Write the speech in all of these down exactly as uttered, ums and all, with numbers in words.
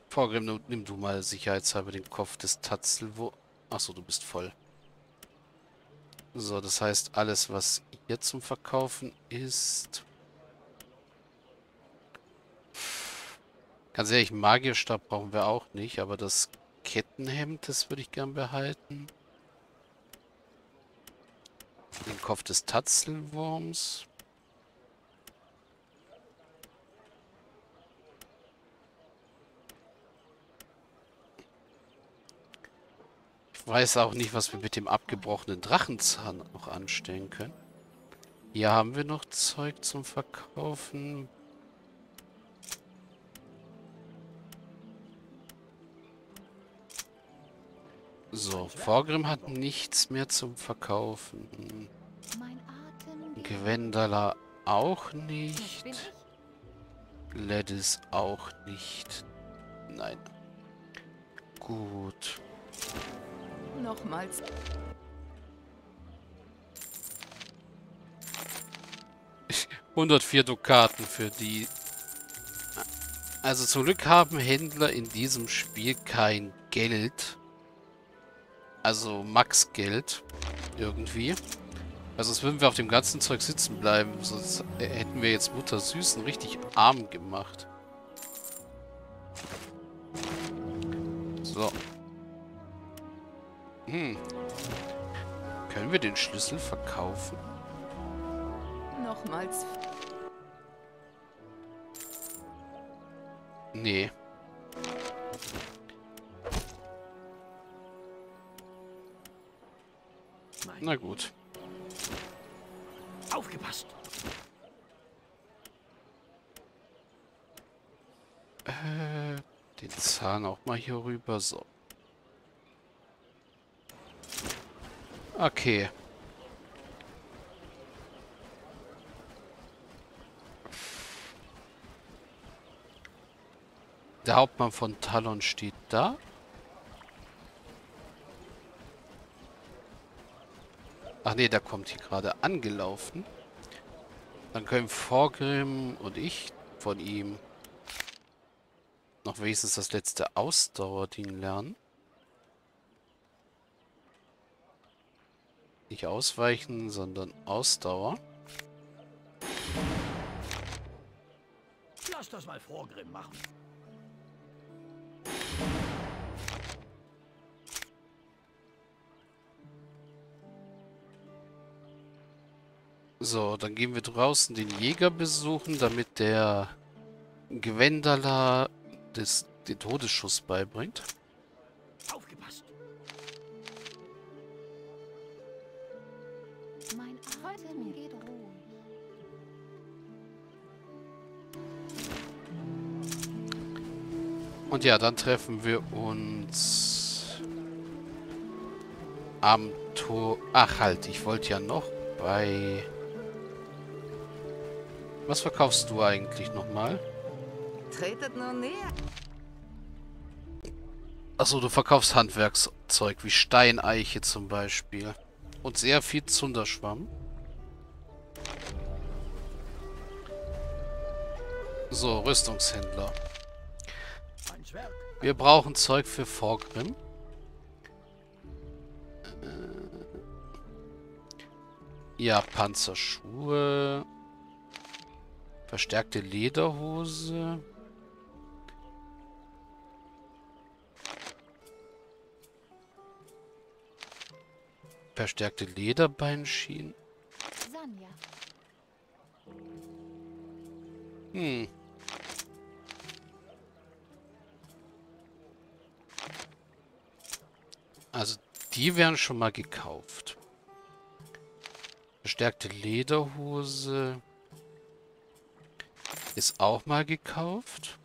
Vorgrim, nimm nimm du mal sicherheitshalber den Kopf des Tatzelwurms. Achso, du bist voll. So, das heißt, alles, was hier zum Verkaufen ist. Ganz ehrlich, einen Magierstab brauchen wir auch nicht, aber das Kettenhemd, das würde ich gern behalten. Den Kopf des Tatzelwurms. Ich weiß auch nicht, was wir mit dem abgebrochenen Drachenzahn noch anstellen können. Hier haben wir noch Zeug zum Verkaufen. So, Vorgrim hat nichts mehr zum Verkaufen. Gwendala auch nicht. Gladys auch nicht. Nein. Gut. Nochmals. hundertvier Dukaten für die. Also zum Glück haben Händler in diesem Spiel kein Geld. Also Max-Geld. Irgendwie. Also sonst würden wir auf dem ganzen Zeug sitzen bleiben. Sonst hätten wir jetzt Mutter Süßen richtig arm gemacht. So. Hm. Können wir den Schlüssel verkaufen? Nochmals. Nee. Na gut. Aufgepasst! Äh, den Zahn auch mal hier rüber. So. Okay. Der Hauptmann von Talon steht da. Ach nee, der kommt hier gerade angelaufen. Dann können Vorgrim und ich von ihm noch wenigstens das letzte Ausdauerding lernen. Nicht ausweichen, sondern Ausdauer. Lass das mal Vorgrim machen. So, dann gehen wir draußen den Jäger besuchen, damit der Gwendala des, den Todesschuss beibringt. Aufgepasst! Mein Atem geht ruhig. Und ja, dann treffen wir uns am Tor... Ach halt, ich wollte ja noch bei... Was verkaufst du eigentlich nochmal? Tretet nur näher. Achso, du verkaufst Handwerkszeug wie Steineiche zum Beispiel. Und sehr viel Zunderschwamm. So, Rüstungshändler. Ein Zwerg. Wir brauchen Zeug für Vorgrim. Äh, ja, Panzerschuhe. Verstärkte Lederhose. Verstärkte Lederbeinschienen. Sanja. Hm. Also, die werden schon mal gekauft. Verstärkte Lederhose ist auch mal gekauft.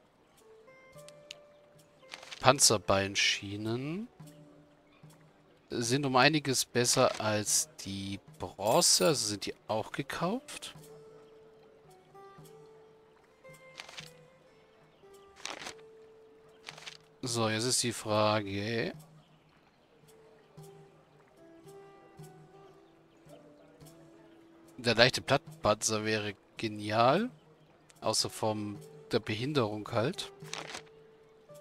Panzerbeinschienen sind um einiges besser als die Bronze, also sind die auch gekauft. So, jetzt ist die Frage. Der leichte Plattpanzer wäre genial. Außer von der Behinderung halt.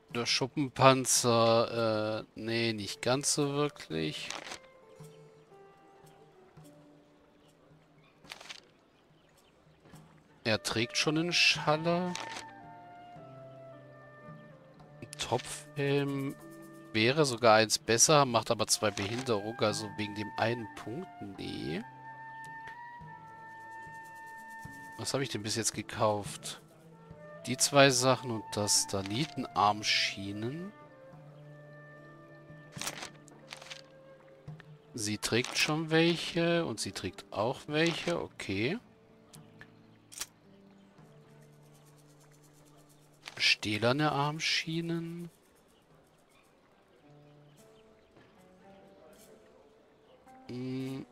Der Schuppenpanzer, äh, nee, nicht ganz so wirklich. Er trägt schon einen Schaller. Ein Topfhelm wäre sogar eins besser, macht aber zwei Behinderung, also wegen dem einen Punkt. Nee. Was habe ich denn bis jetzt gekauft? Die zwei Sachen und das da. Nietenarmschienen. Sie trägt schon welche und sie trägt auch welche. Okay. Stählerne Armschienen. Hm.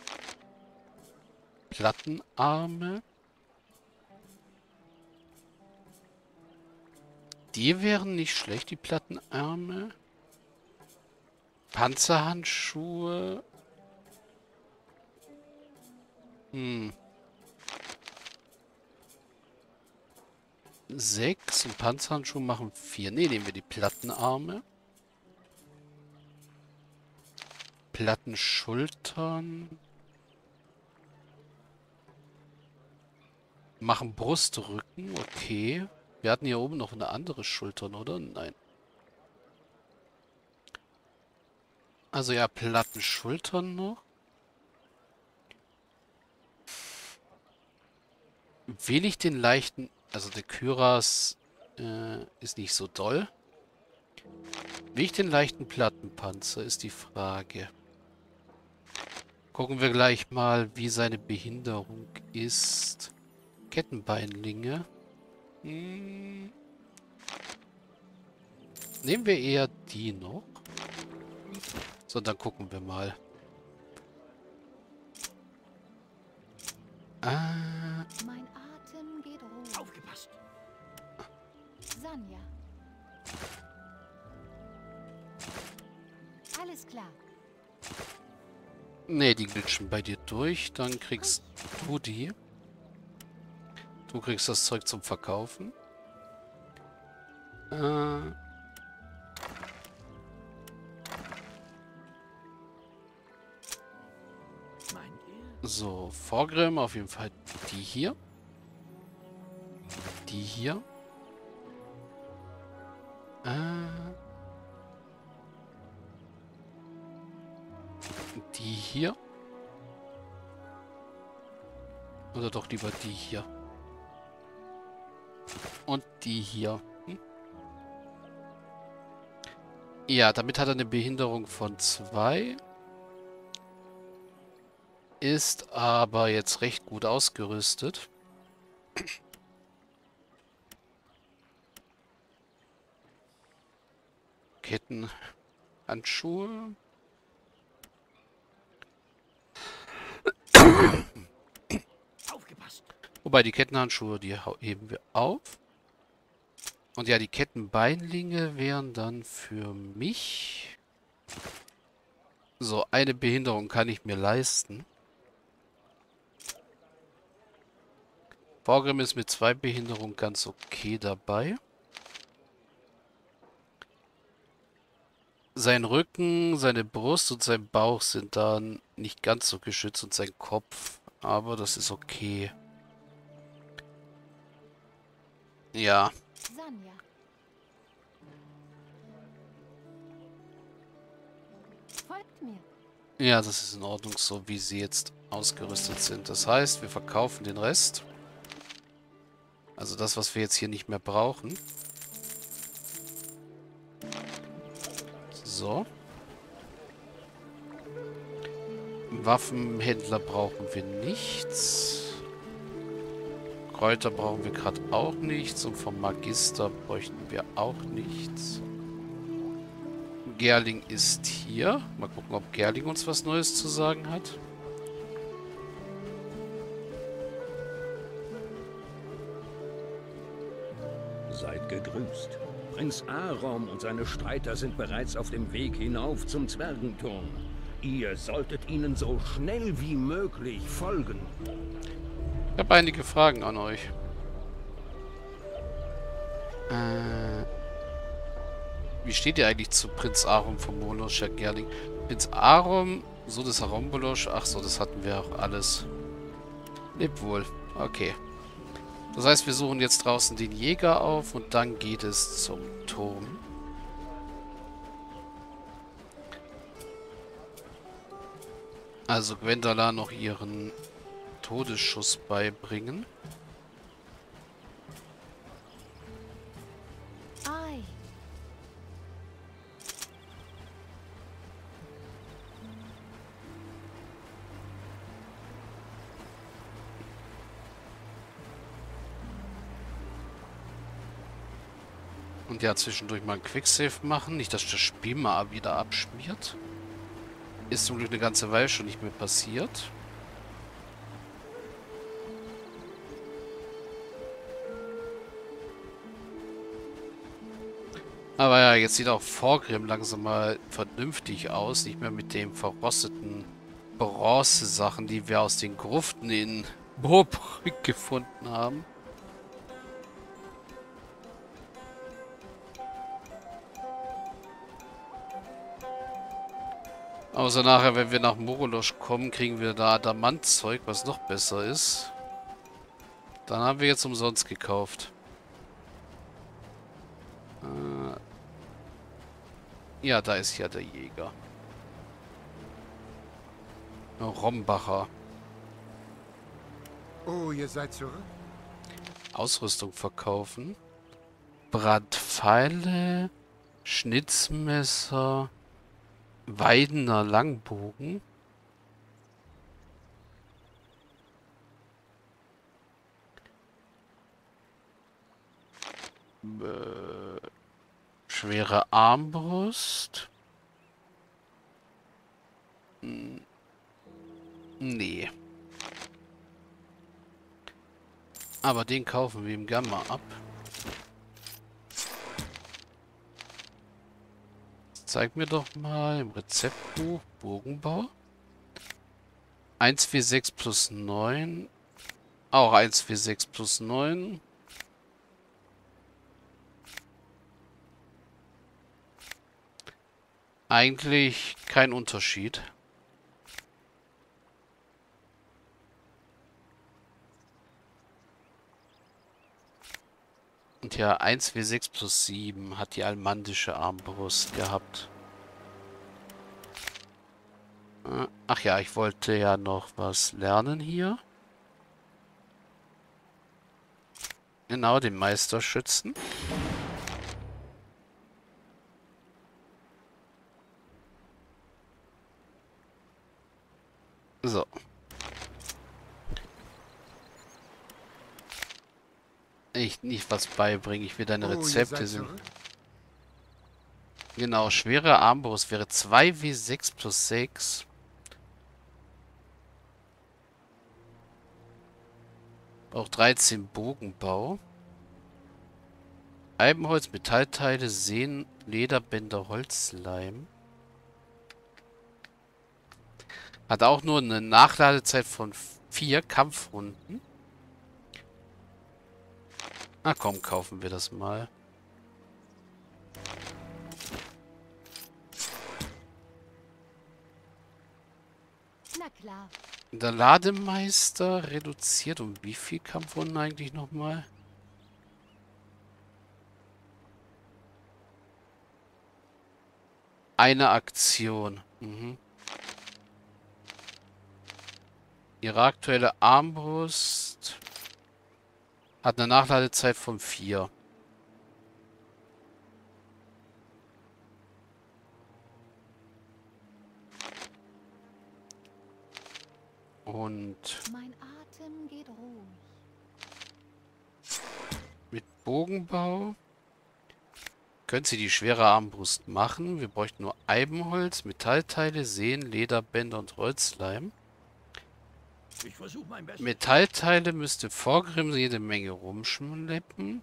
Plattenarme. Die wären nicht schlecht, die Plattenarme. Panzerhandschuhe. Hm. Sechs und Panzerhandschuhe machen vier. Ne, nehmen wir die Plattenarme. Plattenschultern. Machen Brustrücken, okay. Wir hatten hier oben noch eine andere Schultern, oder? Nein. Also ja, Plattenschultern noch. Will ich den leichten... Also der Kyras äh, ist nicht so doll. Will ich den leichten Plattenpanzer, ist die Frage. Gucken wir gleich mal, wie seine Behinderung ist. Kettenbeinlinge. Hm. Nehmen wir eher die noch. So, dann gucken wir mal. Ah. Mein Atem geht ruhig. Aufgepasst. Sanja. Alles klar. Nee, die glitschen bei dir durch. Dann kriegst du die. Du kriegst das Zeug zum Verkaufen. Äh. So, Vorgrim auf jeden Fall die hier. Die hier. Äh. Die hier. Oder doch lieber die hier. Und die hier. Hm? Ja, damit hat er eine Behinderung von zwei. Ist aber jetzt recht gut ausgerüstet. Kettenhandschuhe. Aufgepasst. Wobei die Kettenhandschuhe, die heben wir auf. Und ja, die Kettenbeinlinge wären dann für mich... So, eine Behinderung kann ich mir leisten. Vorgrim ist mit zwei Behinderungen ganz okay dabei. Sein Rücken, seine Brust und sein Bauch sind dann nicht ganz so geschützt und sein Kopf. Aber das ist okay. Ja. Sanja. Folgt mir. Ja, das ist in Ordnung, so wie sie jetzt ausgerüstet sind. Das heißt, wir verkaufen den Rest. Also das, was wir jetzt hier nicht mehr brauchen. So. Waffenhändler brauchen wir nichts. Kräuter brauchen wir gerade auch nichts. Und vom Magister bräuchten wir auch nichts. Gerling ist hier. Mal gucken, ob Gerling uns was Neues zu sagen hat. Seid gegrüßt. Prinz Arom und seine Streiter sind bereits auf dem Weg hinauf zum Zwergenturm. Ihr solltet ihnen so schnell wie möglich folgen. Ich habe einige Fragen an euch. Äh, Wie steht ihr eigentlich zu Prinz Arum von Molosch, Herr Gerling? Prinz Arum, so des Arombolosch. Ach so, das hatten wir auch alles. Lebt wohl. Okay. Das heißt, wir suchen jetzt draußen den Jäger auf und dann geht es zum Turm. Also Gwendala noch ihren Todesschuss beibringen. Ei. Und ja, zwischendurch mal ein Quicksave machen. Nicht, dass das Spiel mal wieder abschmiert. Ist zum Glück eine ganze Weile schon nicht mehr passiert. Aber ja, jetzt sieht auch Vorgrim langsam mal vernünftig aus. Nicht mehr mit den verrosteten Bronze-Sachen, die wir aus den Gruften in Bobrück gefunden haben. Außer nachher, wenn wir nach Morolosch kommen, kriegen wir da Adamantzeug, was noch besser ist. Dann haben wir jetzt umsonst gekauft. Äh ja, da ist ja der Jäger. Rombacher. Oh, ihr seid zurück? Ausrüstung verkaufen. Brandpfeile. Schnitzmesser. Weidener Langbogen. Äh, schwere Armbrust. Hm. Nee. Aber den kaufen wir ihm gerne mal ab. Zeig mir doch mal im Rezeptbuch Bogenbau. eins vier sechs plus neun. Auch eins vier sechs plus neun. Eigentlich kein Unterschied. Und ja, eins W sechs plus sieben hat die almandische Armbrust gehabt. Ach ja, ich wollte ja noch was lernen hier. Genau, den Meisterschützen. So. Ich nicht was beibringen. Ich will deine Rezepte sehen. Genau, schwere Armbrust wäre zwei W sechs plus sechs. Auch dreizehn Bogenbau. Eibenholz, Metallteile, Sehnen, Lederbänder, Holzleim. Hat auch nur eine Nachladezeit von vier Kampfrunden. Na komm, kaufen wir das mal. Na klar. Der Lademeister reduziert um wie viel Kampfrunden eigentlich nochmal? Eine Aktion. Mhm. Ihre aktuelle Armbrust hat eine Nachladezeit von vier. Und Mein Atem geht ruhig. mit Bogenbau können Sie die schwere Armbrust machen. Wir bräuchten nur Eibenholz, Metallteile, Sehnen, Lederbänder und Holzleim. Ich versuche mein Bestes. Metallteile müsste Vorgrim jede Menge rumschleppen.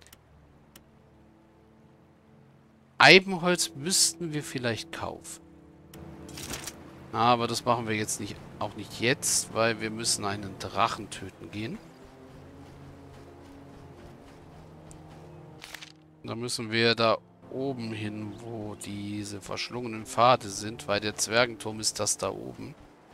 Eibenholz müssten wir vielleicht kaufen. Aber das machen wir jetzt nicht, auch nicht jetzt, weil wir müssen einen Drachen töten gehen. Da müssen wir da oben hin, wo diese verschlungenen Pfade sind, weil der Zwergenturm ist das da oben.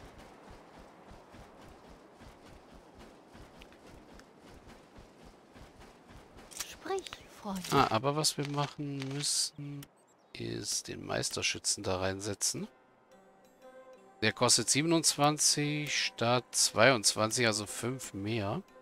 Sprich, Freund. Ah, aber was wir machen müssen, ist den Meisterschützen da reinsetzen. Der kostet siebenundzwanzig statt zweiundzwanzig, also fünf mehr.